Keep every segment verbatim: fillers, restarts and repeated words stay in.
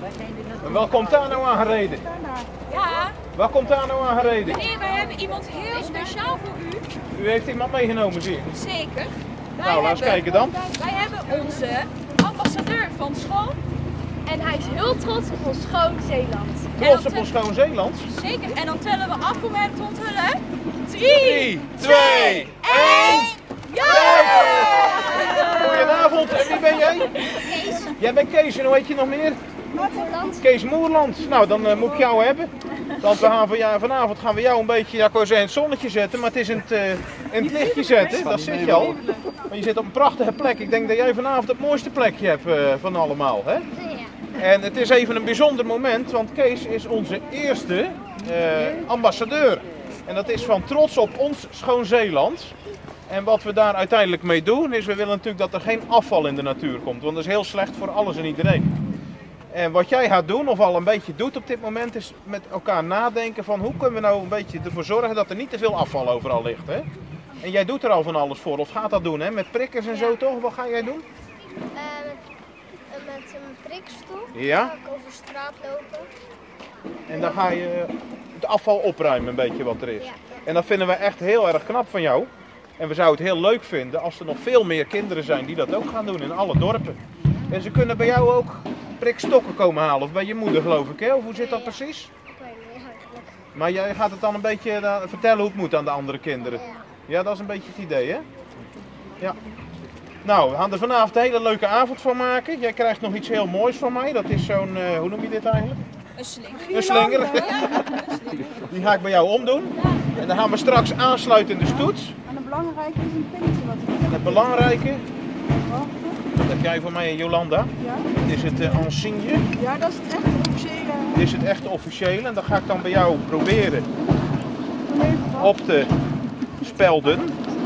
En wat komt daar nou aan gereden? Ja. Wat komt daar nou aan gereden? Meneer, wij hebben iemand heel speciaal voor u. U heeft iemand meegenomen, zie ik. Zeker. Wij Nou, laat eens hebben, kijken dan. Wij hebben onze ambassadeur van school. En hij is heel trots op ons schoon Zeeland. Trots op ons schoon Zeeland. Zeker. En dan tellen we af om hem te onthullen. drie, twee, één. Ja! Goedenavond, en wie ben jij? Kees. Jij bent Kees en hoe heet je nog meer? Moerland. Kees Moerland. Nou, dan uh, moet ik jou hebben. Want we gaan van, ja, vanavond gaan we jou een beetje, ja, ik wou zeggen, in het zonnetje zetten, maar het is in het, uh, in het lichtje zetten. Dat zit je al. Maar je zit op een prachtige plek. Ik denk dat jij vanavond het mooiste plekje hebt uh, van allemaal, hè? Ja. En het is even een bijzonder moment, want Kees is onze eerste uh, ambassadeur. En dat is van trots op ons schoon Zeeland. En wat we daar uiteindelijk mee doen, is we willen natuurlijk dat er geen afval in de natuur komt. Want dat is heel slecht voor alles en iedereen. En wat jij gaat doen, of al een beetje doet op dit moment, is met elkaar nadenken van hoe kunnen we nou een beetje ervoor zorgen dat er niet te veel afval overal ligt. Hè? En jij doet er al van alles voor, of gaat dat doen, hè? Met prikkers en zo toch? Wat ga jij doen? Uh, met, met een prikstoel Ja? ga ik over straat lopen. En dan ga je het afval opruimen, een beetje wat er is. Ja. En dat vinden we echt heel erg knap van jou. En we zouden het heel leuk vinden als er nog veel meer kinderen zijn die dat ook gaan doen in alle dorpen. En ze kunnen bij jou ook prikstokken komen halen, of bij je moeder geloof ik, hè? Of hoe zit dat precies? Ik weet niet eigenlijk. Maar jij gaat het dan een beetje uh, vertellen hoe het moet aan de andere kinderen. Ja. Ja, dat is een beetje het idee, hè? Ja. Nou, we gaan er vanavond een hele leuke avond van maken. Jij krijgt nog iets heel moois van mij. Dat is zo'n, uh, hoe noem je dit eigenlijk? Een slinger. Een slinger. Die ga ik bij jou omdoen. En dan gaan we straks aansluiten in de stoet. En het belangrijke is een pintje wat ik En het belangrijke, heb. dat heb jij voor mij en Jolanda, Ja. is het uh, insigne. Ja, dat is het echt officiële. Dit is het echte officiële. En dat ga ik dan bij jou proberen Even op te spelden.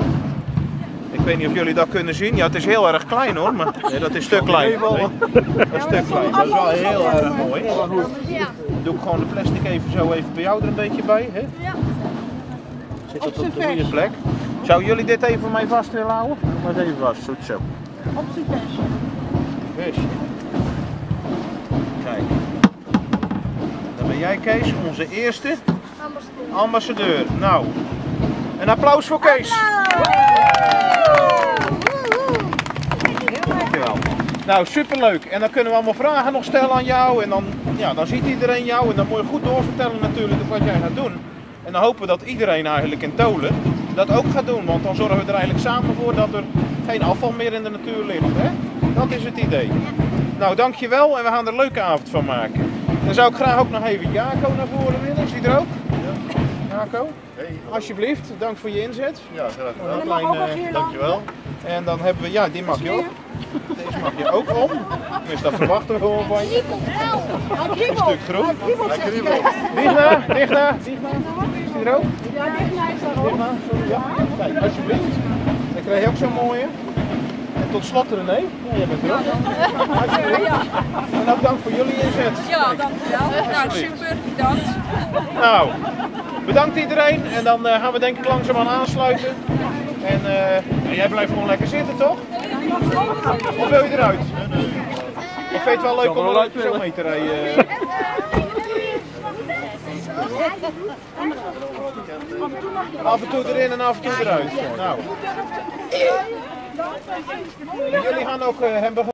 Ik weet niet of jullie dat kunnen zien. Ja, het is heel erg klein hoor, maar nee, dat is een stuk klein. Nee, dat is een stuk klein. Dat is wel heel erg mooi. Ja. Dan doe ik gewoon de plastic even zo even bij jou er een beetje bij. Hè? Ja. Zit dat op de goede plek? Zouden jullie dit even voor mij vast willen houden? Maar even vast, goed zo. op zijn vestje. Vestje. Kijk. Dan ben jij Kees, onze eerste Ambassadeur. ambassadeur. Nou, een applaus voor Kees. Dankjewel. Nou, superleuk. En dan kunnen we allemaal vragen nog stellen aan jou. En dan, ja, dan ziet iedereen jou. En dan moet je goed doorvertellen natuurlijk wat jij gaat doen. En dan hopen we dat iedereen eigenlijk in Tholen dat ook gaat doen. Want dan zorgen we er eigenlijk samen voor dat er geen afval meer in de natuur ligt. Hè? Dat is het idee. Nou, dankjewel. En we gaan er een leuke avond van maken. Dan zou ik graag ook nog even Jaco naar voren willen. Is die er ook? Jaco? Hey. Alsjeblieft, dank voor je inzet. Ja, graag gedaan. Een klein, uh, Dankjewel. en dan hebben we, ja, die mag je ook. Deze mag je ook om. Dus dat verwachten we gewoon van je. Een stuk groen. Lekker iemand. Digna, Digna, Digna. Is die er ook? Ja, Digna is daar ook. Digna, sorry. Ja. Kijk, alsjeblieft. Dan krijg je ook zo'n mooie. En tot slot René. Ja, jij bent er ook. Alsjeblieft. En ook dank voor jullie inzet. Ja, dankjewel. Nou, super. Bedankt. Nou, bedankt iedereen. En dan uh, gaan we denk ik langzaamaan aansluiten. En uh, jij blijft gewoon lekker zitten, toch? Of wil je eruit? Ik vind het wel leuk om wel leuk zo mee te rijden. Af en toe erin en af en toe eruit. Nou. Jullie gaan ook uh, hem begeleiden.